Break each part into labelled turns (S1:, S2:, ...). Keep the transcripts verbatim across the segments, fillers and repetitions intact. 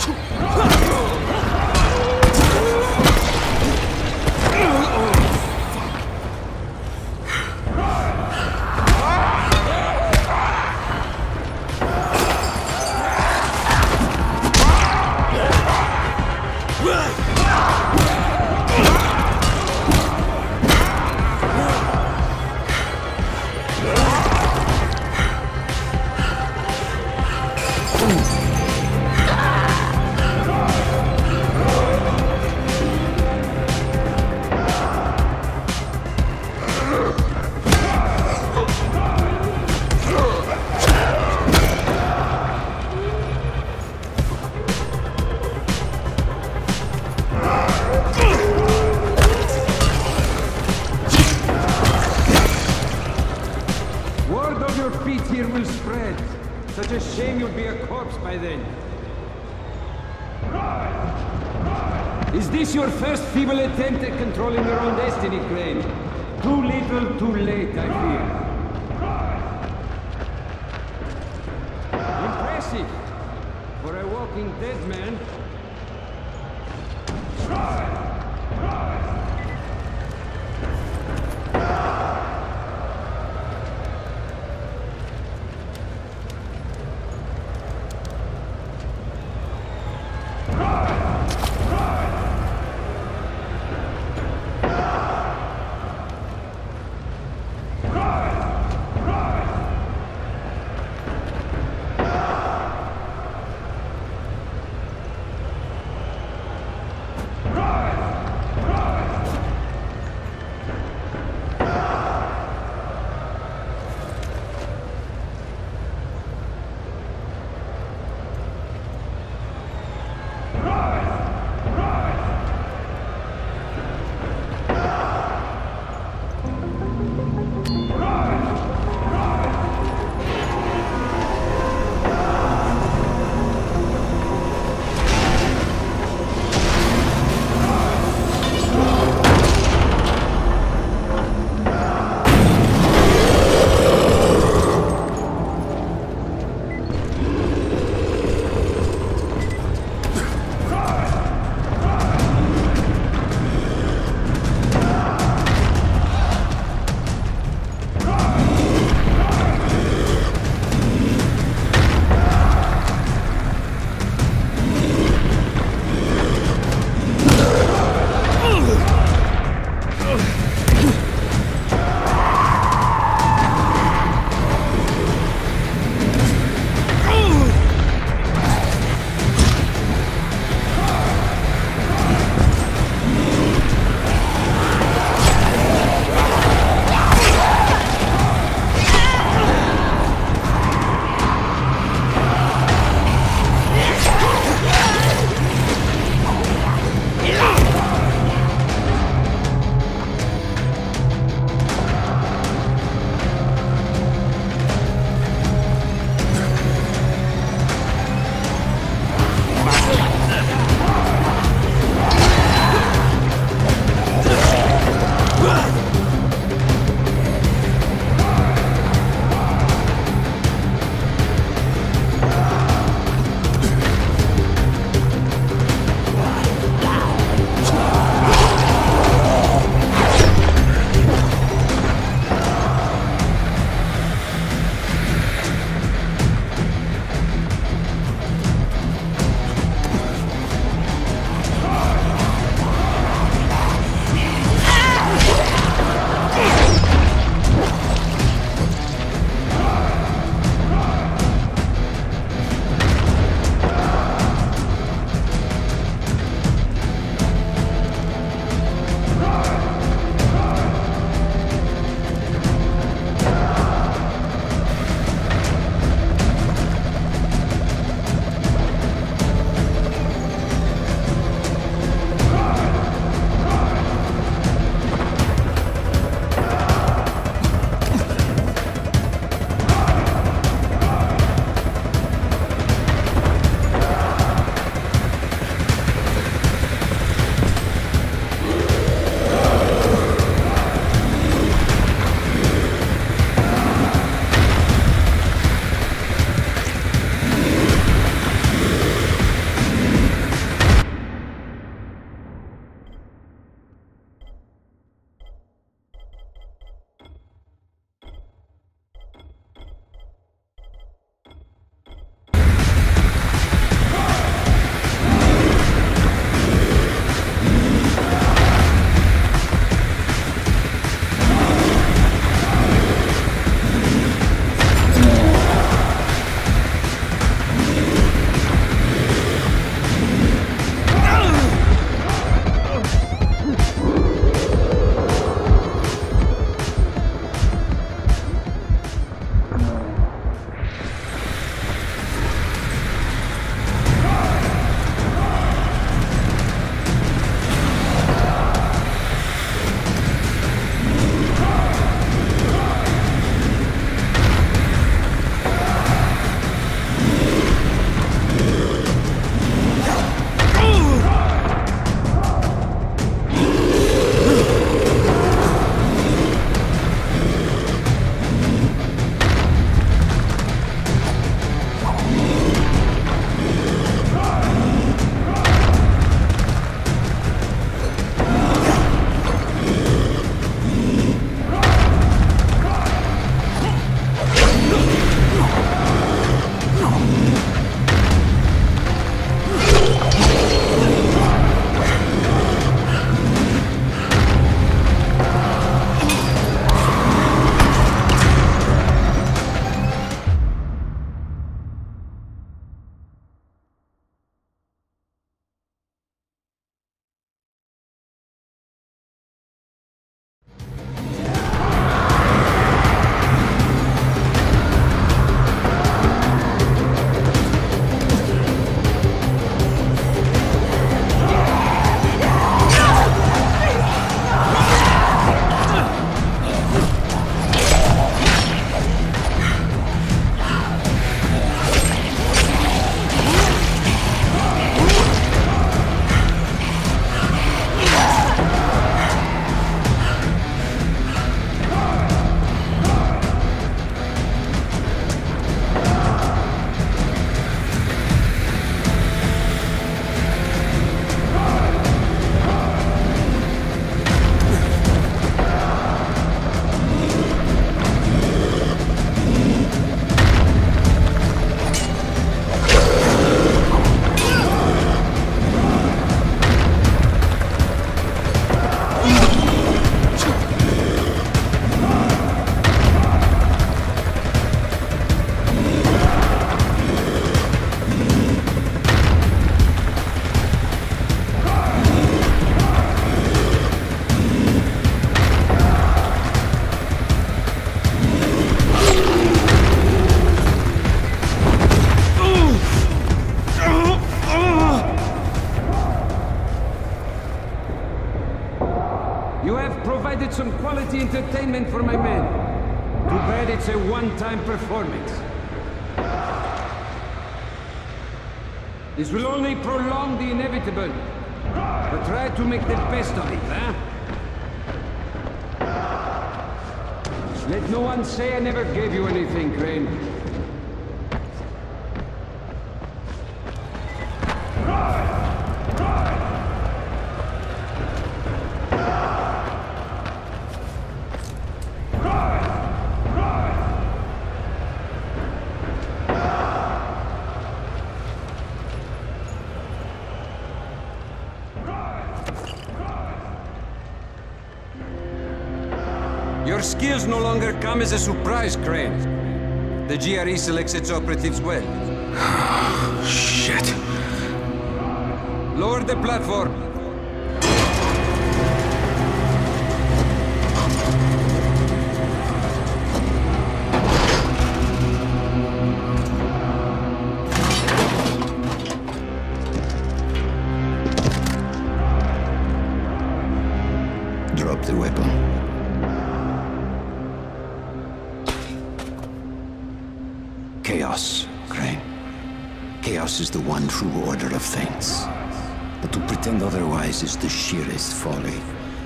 S1: Is this your first feeble attempt at controlling your own destiny, Crane? Too little, too late, I fear. Impressive! For a walking dead man.
S2: Right!
S1: provide some quality entertainment for my men. Too bad it's a one-time performance. This will only prolong the inevitable. But try to make the best of it, huh? Let no one say I never gave you anything, Crane.
S2: Your skills no longer come as a surprise, Crane. The G R E selects its operatives well.
S3: Shit.
S2: Lower the platform.
S3: Drop the weapon. Chaos, Crane. Chaos is the one true order of things. But to pretend otherwise is the sheerest folly.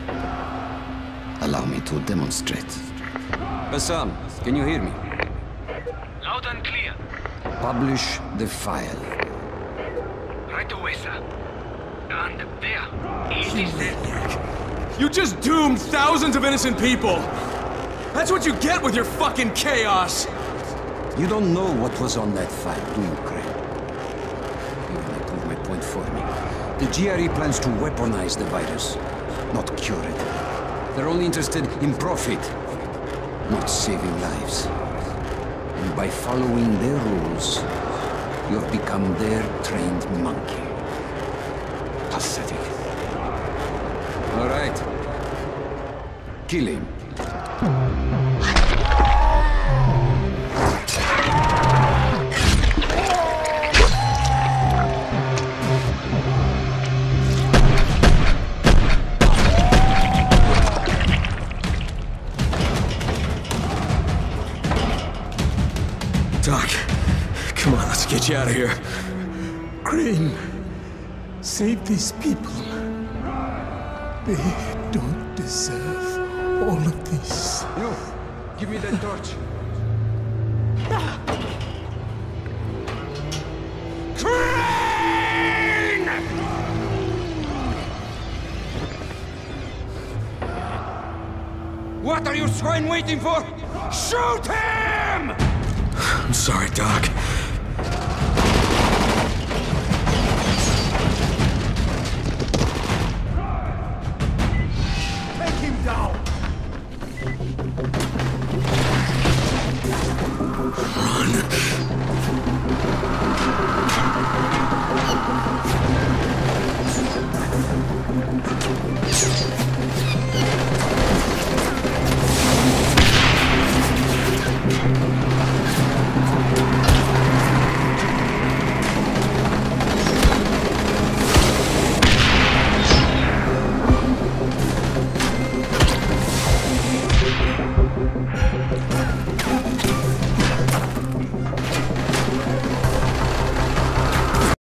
S3: Allow me to demonstrate.
S2: Bassam, can you hear me?
S4: Loud and clear.
S3: Publish the file.
S4: Right away, sir. And there. It is there.
S5: You just doomed thousands of innocent people! That's what you get with your fucking chaos!
S3: You don't know what was on that file, do you, Crane? You wanna prove my point for me. The G R E plans to weaponize the virus, not cure it. They're only interested in profit, not saving lives. And by following their rules, you've become their trained monkey. Pathetic.
S2: All right.
S3: Kill him.
S5: Doc, come on, let's get you out of here.
S6: Crane, save these people. They don't deserve all of this.
S1: You, give me that torch.
S2: Crane! What are you swine waiting for? Shoot him!
S5: I'm sorry, Doc.